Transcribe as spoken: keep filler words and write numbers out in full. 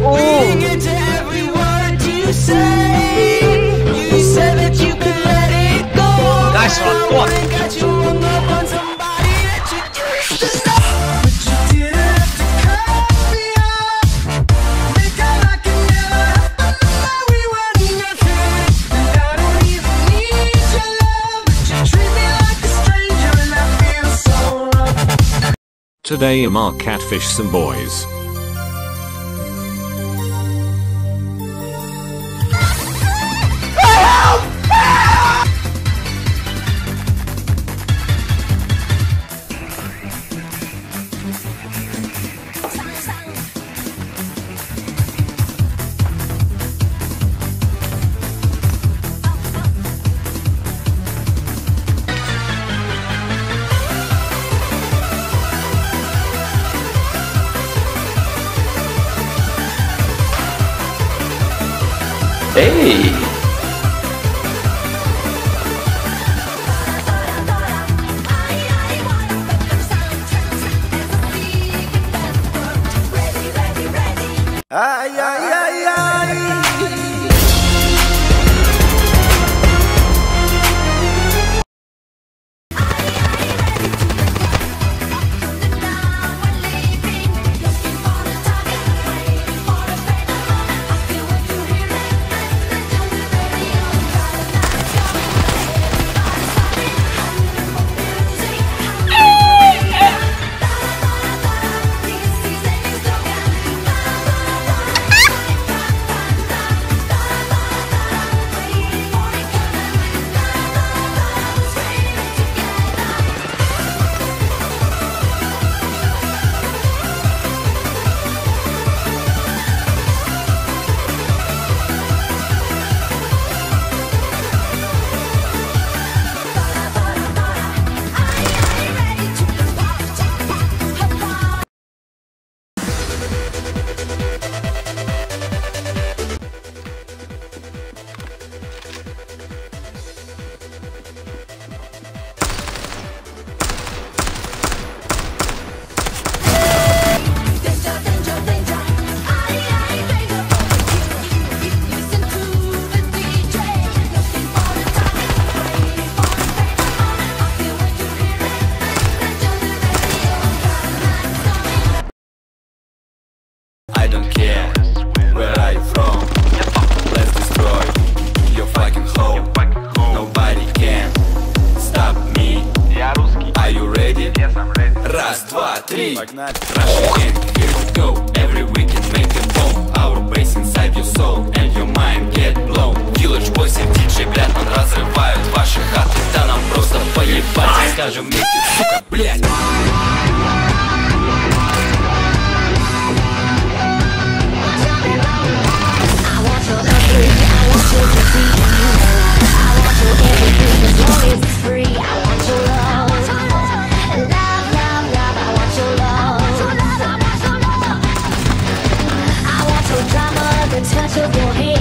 Being into every word you say. You said that you could let it go. Nice one, go on. Got you hung up on somebody that you used to know. But you didn't have to cut me off. Make out like it never happened, like we were nothing. And I don't even need your love, but you treat me like a stranger, and I feel so wrong. Today Amar catfish some boys. Hey! Ay, ay, ay, ay. I don't care, where are you from? Let's destroy your fucking home. Nobody can stop me. Are you ready? Раз, два, три. Russian gang, here we go. Every weekend make a bomb. Our bass inside your soul and your mind get blown. Village boys и диджей, блядь, он разрывают ваши хаты. Да нам просто поебать, скажем вместе, сука, блядь. Touch of your hand.